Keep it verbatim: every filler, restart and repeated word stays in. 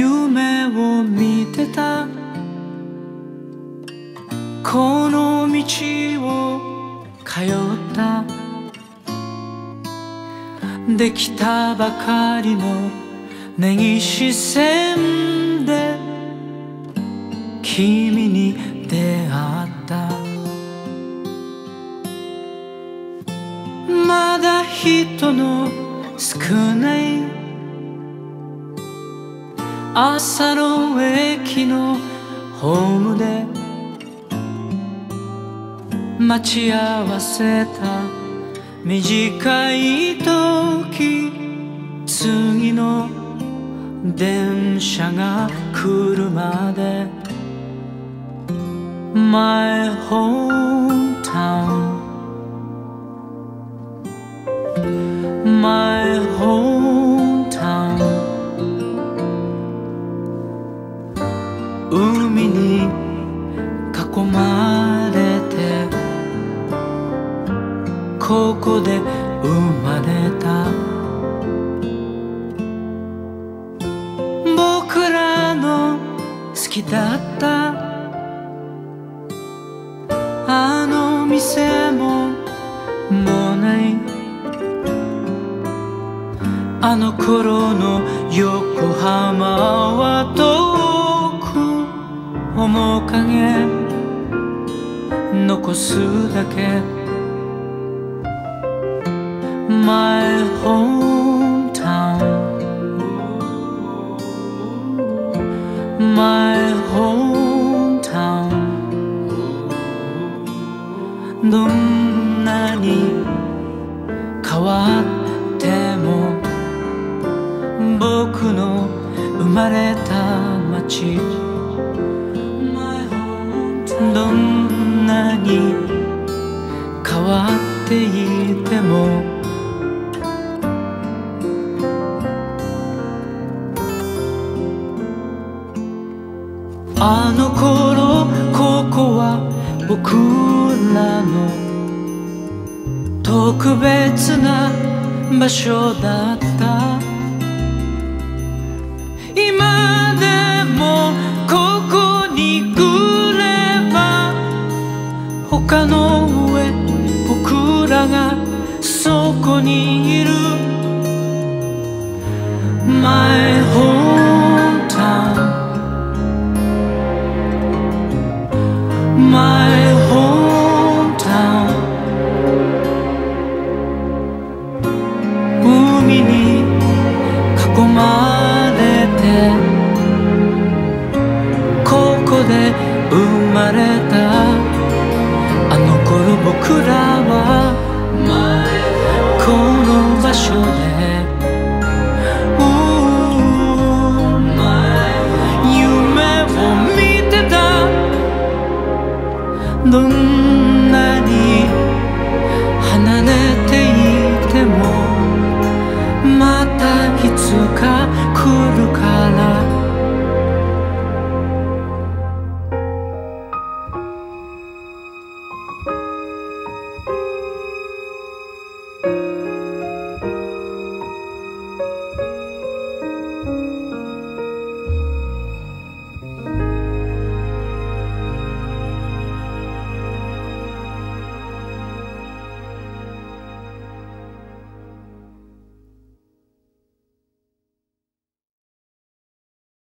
夢を見てたこの道を通ったできたばかりの根岸線で君に出会ったまだ人の少ない朝の駅のホームで待ち合わせた短い時次の電車が来るまで My hometown My hometown 海に囲まれてここで生まれた僕らの好きだったあの店ももうないあの頃の横浜は遠く面影残すだけ My hometown My hometown どんなに変わっても僕の生まれた街どんなに変わっていてもあの頃ここは僕らの特別な場所だった今でもここに来れば他の上僕らがそこにいる My hometown My hometown 海に囲まれてここで生まれたあの頃僕らはこの場所で夢を見てたどん